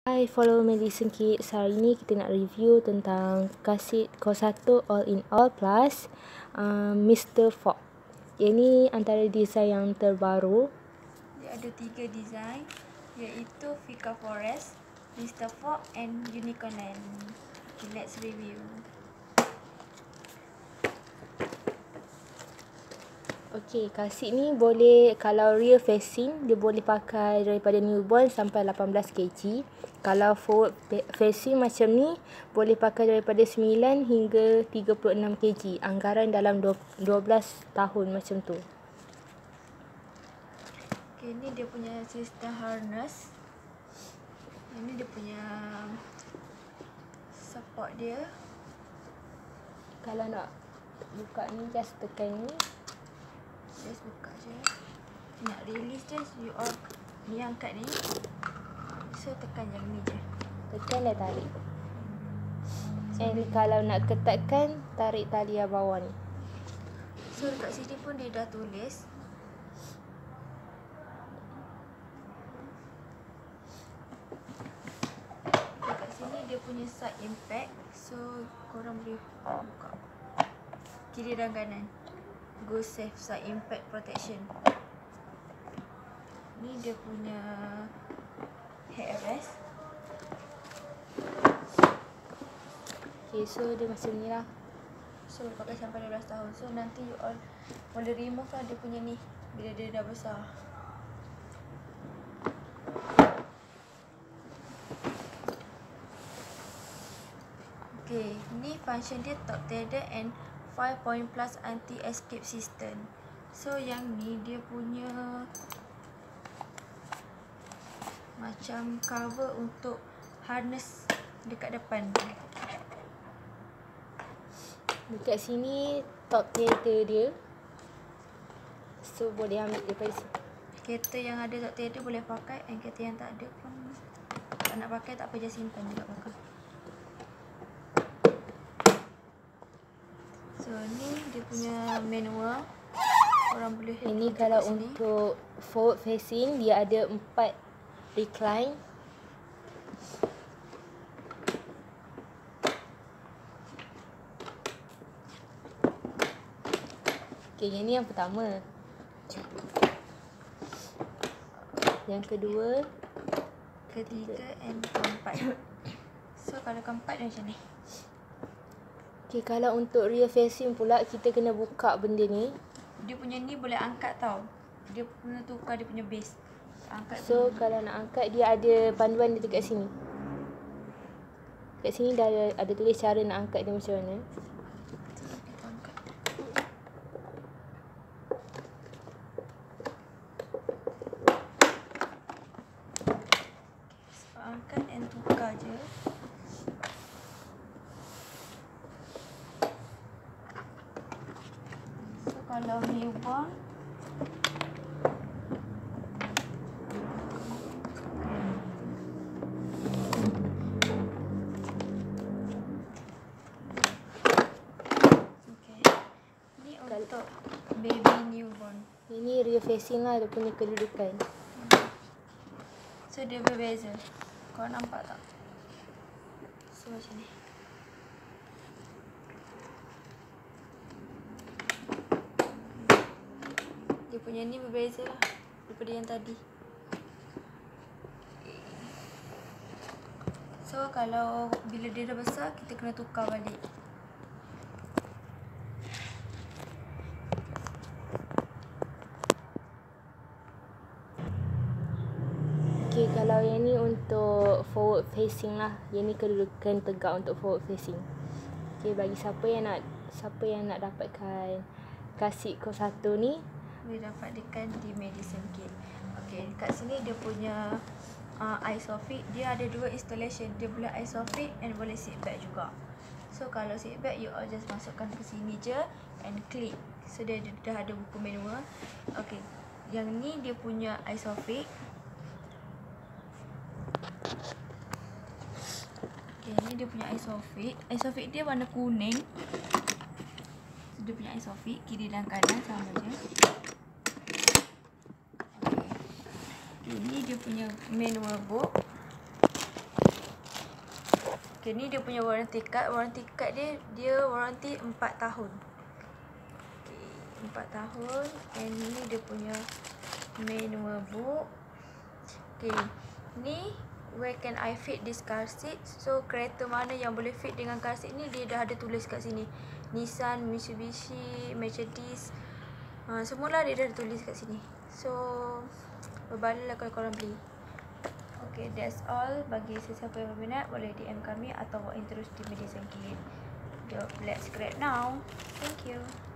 Hi, follow Medicine Kids. Hari ni kita nak review tentang kasit Course 1 All in All Plus Mr. Fogg. Ini antara desain yang terbaru. Dia ada 3 desain, iaitu Fika Forest, Mr. Fogg and Unicorn Land. Okay, let's review. Okey, kasit ni boleh, kalau rear facing, dia boleh pakai daripada newborn sampai 18 kg. Kalau forward facing macam ni, boleh pakai daripada 9 hingga 36 kg. Anggaran dalam 12 tahun macam tu. Okay, ni dia punya sistem harness. Ini dia punya support dia. Kalau nak buka ni, just tekan ni. Just buka je. Nak release je, you all ni angkat ni. So tekan yang ni je. Tekan dan tarik. And kalau nak ketatkan, tarik tali yang bawah ni. So dekat sini pun dia dah tulis. Dekat sini dia punya side impact. So korang boleh buka kiri dan kanan. Go safe side impact protection. Ni dia punya headrest. Okay, so dia macam ni lah. So pakai sampai 12 tahun. So nanti you all boleh remove lah dia punya ni bila dia dah besar. Okay, ni function dia top tether and 5 point plus anti escape system. So yang ni dia punya macam cover untuk harness dekat depan. Dekat sini top tether dia. So boleh ambil daripada sini. Kereta yang ada top tether boleh pakai, and kereta yang tak ada pun tak nak pakai tak apa, je simpan juga pakai. So ni dia punya manual. Orang boleh Ini kalau untuk forward facing, dia ada 4 recline. Okay, yang ni yang pertama. Yang kedua, ketiga and keempat. So kalau keempat dia macam ni. okay, kalau untuk rear facing pula, kita kena buka benda ni. Dia punya ni boleh angkat tau. Dia kena tukar dia punya base. Angkat So kalau nak angkat, dia ada panduan dia dekat sini. Dekat sini dah ada tulis cara nak angkat dia macam mana. kita angkat. So angkat and tukar je. So kalau newborn, untuk baby newborn. Ini rear facing lah, dia punya kedudukan. So dia berbeza. Kau nampak tak? So macam ni. Dia punya ni berbeza lah daripada yang tadi. So kalau bila dia dah besar, kita kena tukar balik. Okay, kalau yang ni untuk forward facing lah. Yang ni kedudukan tegak untuk forward facing. Okay, bagi siapa yang nak dapatkan kasit Course 1 ni, boleh dapatkan di Medicine Kit. Okay, kat sini dia punya isofix. Dia ada 2 installation. Dia boleh isofix and boleh seat back juga. So kalau seat back, you all just masukkan ke sini je and click. So dia dah ada buku manual. Okay, yang ni dia punya isofix. Okay, ni dia punya isofix. Isofix dia warna kuning. So, dia punya isofix kiri dan kanan sama je. Okay. Ini dia punya manual book. Okay, ni dia punya warranty card. Warranty card dia warranty 4 tahun. Okay, 4 tahun. And ni dia punya manual book. Okay, ni where can I fit this car seat? So kereta mana yang boleh fit dengan car seat ni, dia dah ada tulis kat sini. Nissan, Mitsubishi, Mercedes, semualah dia dah ada tulis kat sini. So berbalalah kalau korang beli. Okay, that's all. Bagi sesiapa yang berminat, boleh DM kami atau walk in terus di Media Sengkit. Jom, let's grab now. Thank you.